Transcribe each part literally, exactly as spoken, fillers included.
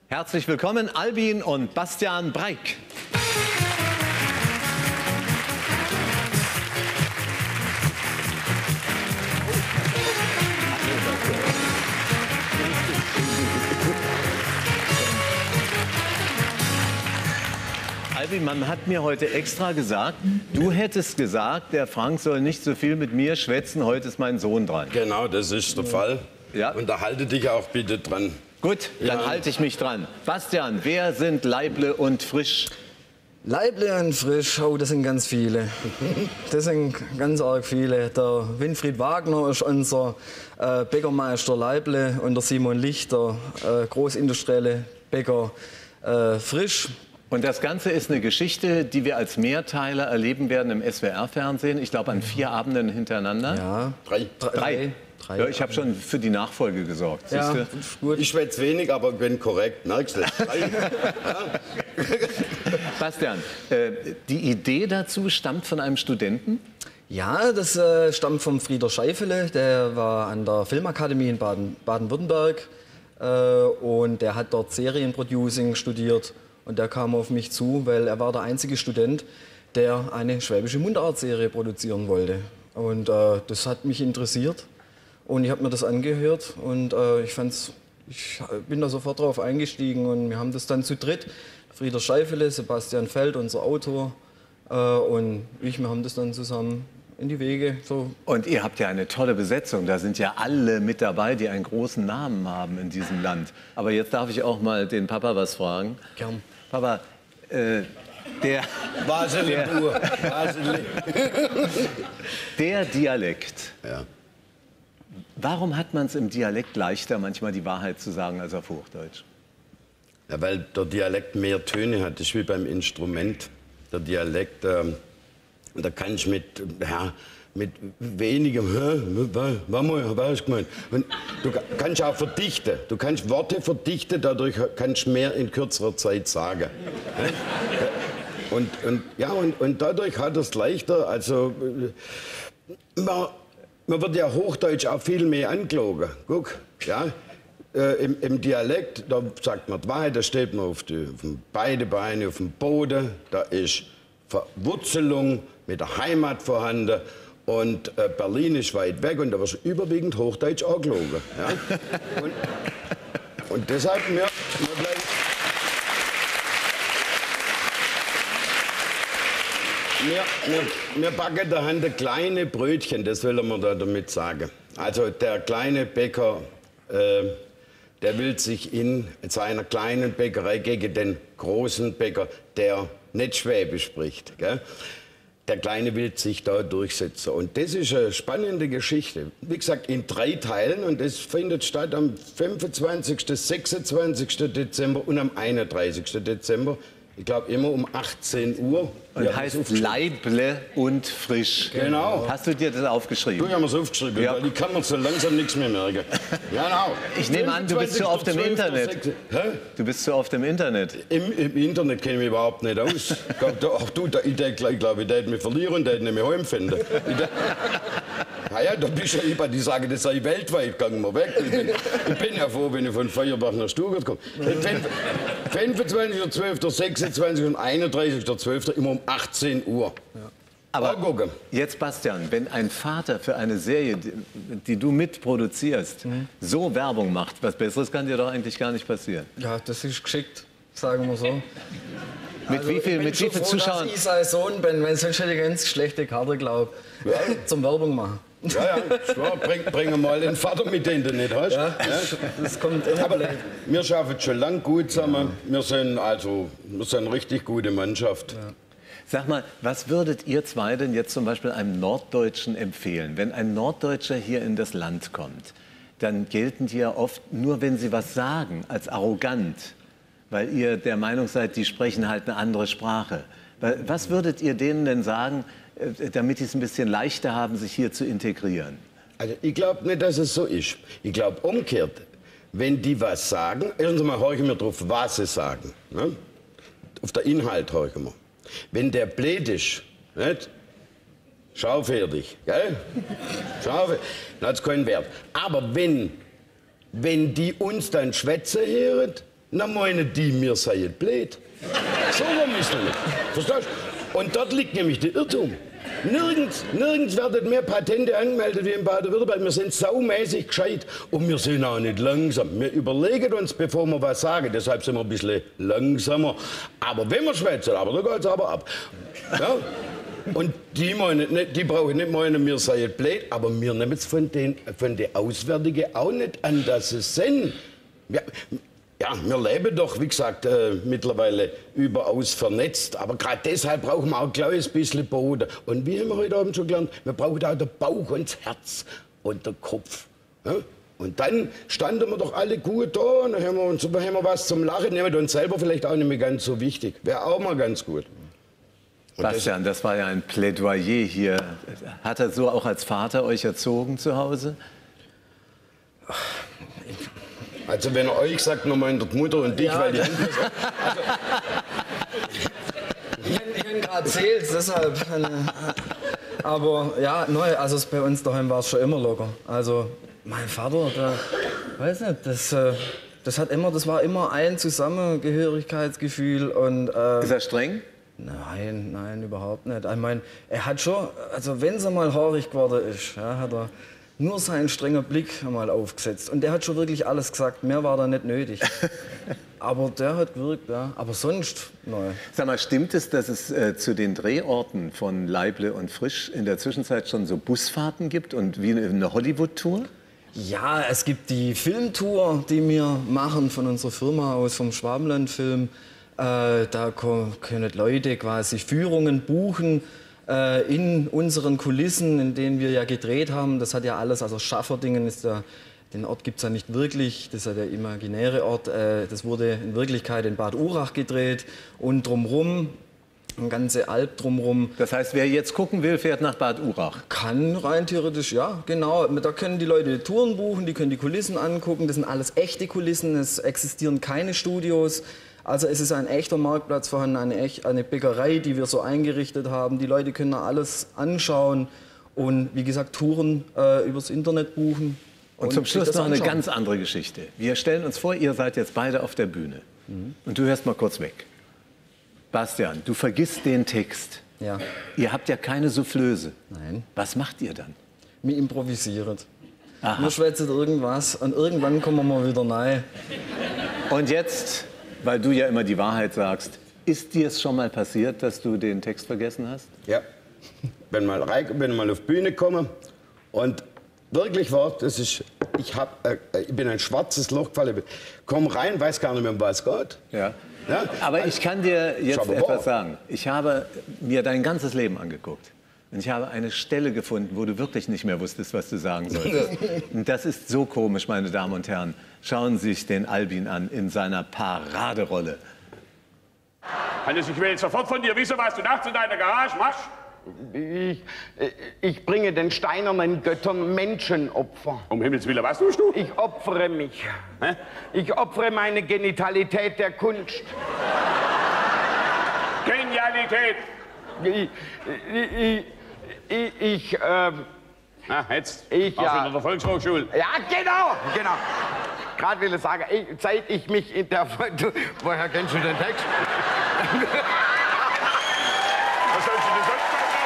Herzlich willkommen, Albin und Bastian Breik. Albin, man hat mir heute extra gesagt, du hättest gesagt, der Frank soll nicht so viel mit mir schwätzen, heute ist mein Sohn dran. Genau, das ist der Fall. Ja. Und da halte dich auch bitte dran. Gut, dann Ja. halte ich mich dran. Bastian, wer sind Leible und Frisch? Leible und Frisch, oh, das sind ganz viele. Das sind ganz arg viele. Der Winfried Wagner ist unser äh, Bäckermeister Leible und der Simon Lichter, äh, großindustrielle Bäcker äh, Frisch. Und das Ganze ist eine Geschichte, die wir als Mehrteiler erleben werden im S W R-Fernsehen. Ich glaube, an vier Abenden hintereinander. Ja. Drei. Drei. Drei. Ja, ich habe schon für die Nachfolge gesorgt. Ja, Siehst du? ist gut. Ich schwätze wenig, aber bin korrekt. Merkst du? Drei. Bastian, äh, die Idee dazu stammt von einem Studenten? Ja, das äh, stammt vom Frieder Scheifele, der war an der Filmakademie in Baden, Baden-Württemberg äh, und der hat dort Serienproducing studiert und der kam auf mich zu, weil er war der einzige Student, der eine schwäbische Mundart-Serie produzieren wollte. Und äh, das hat mich interessiert und ich habe mir das angehört und äh, ich fand's, ich bin da sofort drauf eingestiegen und wir haben das dann zu dritt, Frieder Scheifele, Sebastian Feld, unser Autor, äh, und ich, wir haben das dann zusammen in die Wege. So. Und ihr habt ja eine tolle Besetzung. Da sind ja alle mit dabei, die einen großen Namen haben in diesem Land. Aber jetzt darf ich auch mal den Papa was fragen. Gern. Papa, äh, der, Basel Der- pur. Basel. der Dialekt. Ja. Warum hat man es im Dialekt leichter, manchmal die Wahrheit zu sagen, als auf Hochdeutsch? Ja, weil der Dialekt mehr Töne hat. Das ist wie beim Instrument. Der Dialekt, ähm, da kann ich mit, ja, mit wenigem, hä, was, was, mal, was hast du gemeint? Und du kannst auch verdichten. Du kannst Worte verdichten, dadurch kannst du mehr in kürzerer Zeit sagen. Und, und, ja, und, und dadurch hat es leichter, also man, man wird ja Hochdeutsch auch viel mehr angelogen. Guck, ja. Äh, im, Im Dialekt, da sagt man die Wahrheit, da steht man auf, die, auf den beide Beine auf dem Boden, da ist Verwurzelung mit der Heimat vorhanden und äh, Berlin ist weit weg und da wird überwiegend Hochdeutsch angelogen. Ja? Und, und deshalb, wir, wir bleiben... Wir, wir, wir backen da Hand kleine Brötchen, das will man da damit sagen. Also der kleine Bäcker, äh, der will sich in seiner kleinen Bäckerei gegen den großen Bäcker, der nicht Schwäbisch spricht, gell? Der Kleine will sich da durchsetzen. Und das ist eine spannende Geschichte. Wie gesagt, in drei Teilen. Und das findet statt am fünfundzwanzigsten, sechsundzwanzigsten Dezember und am einunddreißigsten Dezember. Ich glaube immer um achtzehn Uhr. Und Ja, heißt das ist Leible und Frisch. Genau. Hast du dir das aufgeschrieben? Du, ich habe es aufgeschrieben, Ja. weil ich kann mir so langsam nichts mehr merken. Genau. Ich nehme an, du bist so oft im Internet. Hä? Du bist so oft im Internet. Im, Im Internet kenne ich mich überhaupt nicht aus. Ich glaub, da- Ach du, da, ich, denk- ich glaube, ich werde mich verlieren, der nicht mehr heimfinden. Ich denk- Ah ja, da bist du ja immer, die sagen, das sei weltweit, gegangen wir weg. Ich bin, ich bin ja froh, wenn ich von Feuerbach nach Stuttgart komme. fünfundzwanzigster zwölfter, sechsundzwanzigster und einunddreißigster zwölfter immer um achtzehn Uhr. Aber Mal gucken. jetzt, Bastian, wenn ein Vater für eine Serie, die, die du mitproduzierst, so Werbung macht, was Besseres kann dir doch eigentlich gar nicht passieren. Ja, das ist geschickt, sagen wir so. Mit Also, wie viel, ich bin mit schon wie viel froh, Zuschauern? dass ich sein Sohn bin, weil sonst hätte ich ganz schlechte Karte, glaube ich. Zum Werbung machen. Ja, ja, klar, bring, bring mal den Vater mit, den du nicht hast. Ja, das, das kommt immer. Aber wir schaffen schon lang gut zusammen. Wir sind also wir sind eine richtig gute Mannschaft. Sag mal, was würdet ihr zwei denn jetzt zum Beispiel einem Norddeutschen empfehlen? Wenn ein Norddeutscher hier in das Land kommt, dann gelten die ja oft, nur wenn sie was sagen, als arrogant. Weil ihr der Meinung seid, die sprechen halt eine andere Sprache. Was würdet ihr denen denn sagen, äh, damit die es ein bisschen leichter haben, sich hier zu integrieren? Also ich glaube nicht, dass es so ist. Ich glaube umgekehrt, wenn die was sagen, erstens mal horchen wir drauf, was sie sagen. Ne? Auf den Inhalt horchen wir. Wenn der blöd ist, nicht? Schau fertig, gell? Schau fertig, dann hat es keinen Wert. Aber wenn, wenn die uns dann schwätzen hören, dann meinen die, wir seien blöd. So rum ist das nicht. Verstehst du? Und dort liegt nämlich der Irrtum. Nirgends, nirgends werden mehr Patente angemeldet wie in Baden-Württemberg. Wir sind saumäßig gescheit und wir sind auch nicht langsam. Wir überlegen uns, bevor wir was sagen. Deshalb sind wir ein bisschen langsamer. Aber wenn wir schwätzen, aber da geht es aber ab. Ja? Und die, meinen nicht, die brauchen nicht meinen, wir seien blöd, aber wir nehmen es von den, von den Auswärtigen auch nicht an, dass sie sind. Ja, ja, wir leben doch, wie gesagt, äh, mittlerweile überaus vernetzt. Aber gerade deshalb brauchen wir auch ein kleines bisschen Boden. Und wie haben wir heute Abend schon gelernt, wir brauchen auch den Bauch und das Herz und den Kopf. Ja? Und dann standen wir doch alle gut da und dann haben wir, uns, haben wir was zum Lachen. Nehmen wir uns selber vielleicht auch nicht mehr ganz so wichtig. Wäre auch mal ganz gut. Und Bastian, das war ja ein Plädoyer hier. Hat er so auch als Vater euch erzogen zu Hause? Also wenn er euch sagt, nochmal in der Mutter und dich, ja, weil die also, ich habe gerade erzählt, deshalb. Aber ja, neu, also bei uns daheim war es schon immer locker. Also mein Vater, der, weiß nicht, das, das hat immer, das war immer ein Zusammengehörigkeitsgefühl und. Äh, Ist er streng? Nein, nein, überhaupt nicht. Ich meine, er hat schon, also wenn es einmal haarig geworden ist, ja, hat er nur seinen strengen Blick einmal aufgesetzt. Und der hat schon wirklich alles gesagt, mehr war da nicht nötig. Aber der hat gewirkt, ja. Aber sonst, nein. Sag mal, stimmt es, dass es äh, zu den Drehorten von Leible und Frisch in der Zwischenzeit schon so Busfahrten gibt und wie eine Hollywood-Tour? Ja, es gibt die Filmtour, die wir machen von unserer Firma aus, vom Schwabenland-Film. Äh, da können Leute quasi Führungen buchen äh, in unseren Kulissen, in denen wir ja gedreht haben. Das hat ja alles, also Schafferdingen ist ja, den Ort gibt es ja nicht wirklich, das ist ja der imaginäre Ort. Äh, das wurde in Wirklichkeit in Bad Urach gedreht und drumherum, eine ganze Alp drumherum. Das heißt, wer jetzt gucken will, fährt nach Bad Urach? Kann rein theoretisch, ja, genau. Da können die Leute Touren buchen, die können die Kulissen angucken. Das sind alles echte Kulissen, es existieren keine Studios. Also es ist ein echter Marktplatz vorhanden, eine, echt, eine Bäckerei, die wir so eingerichtet haben. Die Leute können da alles anschauen und wie gesagt Touren äh, übers Internet buchen. Und, und zum Schluss noch eine ganz andere Geschichte. Wir stellen uns vor, ihr seid jetzt beide auf der Bühne. Mhm. Und du hörst mal kurz weg. Bastian, du vergisst den Text. Ja. Ihr habt ja keine Soufflöse. Nein. Was macht ihr dann? Wir improvisieren. Aha. Wir schwätzen irgendwas und irgendwann kommen wir mal wieder rein. Und jetzt, weil du ja immer die Wahrheit sagst, ist dir es schon mal passiert, dass du den Text vergessen hast? Ja. Wenn mal rein, wenn mal auf die Bühne komme und wirklich war, das ist, ich, hab, äh, ich bin ein schwarzes Loch gefallen, komm rein, weiß gar nicht mehr, um was es geht. Ja. Ja? Aber ich kann dir jetzt Schau, etwas sagen. Ich habe mir dein ganzes Leben angeguckt. Und ich habe eine Stelle gefunden, wo du wirklich nicht mehr wusstest, was du sagen solltest. Und das ist so komisch, meine Damen und Herren. Schauen Sie sich den Albin an in seiner Paraderolle. Hannes, ich will jetzt sofort von dir wissen, was du nachts in deiner Garage machst. Ich, ich bringe den steinernen Göttern Menschenopfer. Um Himmels Willen, was tust du? Ich opfere mich. Hä? Ich opfere meine Genitalität der Kunst. Genialität. Ich, ich, ich, ich ähm, Na, jetzt? Ich, Auch ja. in der Volkshochschule. Ja, genau, genau. Gerade will ich sagen, ich, seit ich mich in der... Du, woher kennst du den Text? Was sollst du denn sonst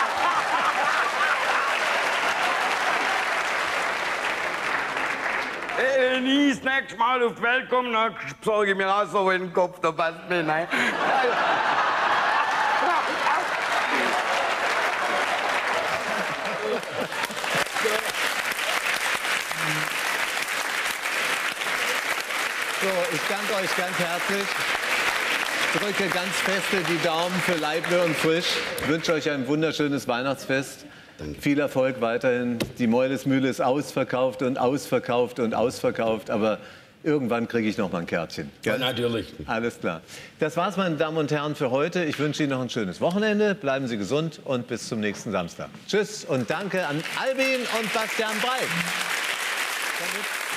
machen? Wenn ich das nächste Mal auf die Welt komme, dann besorge ich mir auch so in den Kopf, da passt mir nein. So, ich danke euch ganz herzlich. Ich drücke ganz feste die Daumen für Leible und Frisch. Ich wünsche euch ein wunderschönes Weihnachtsfest. Danke. Viel Erfolg weiterhin. Die Meulesmühle ist ausverkauft und ausverkauft und ausverkauft. Aber irgendwann kriege ich noch mal ein Kärtchen. Ja, natürlich. Alles klar. Das war's, meine Damen und Herren, für heute. Ich wünsche Ihnen noch ein schönes Wochenende. Bleiben Sie gesund und bis zum nächsten Samstag. Tschüss und danke an Albin und Bastian Breit.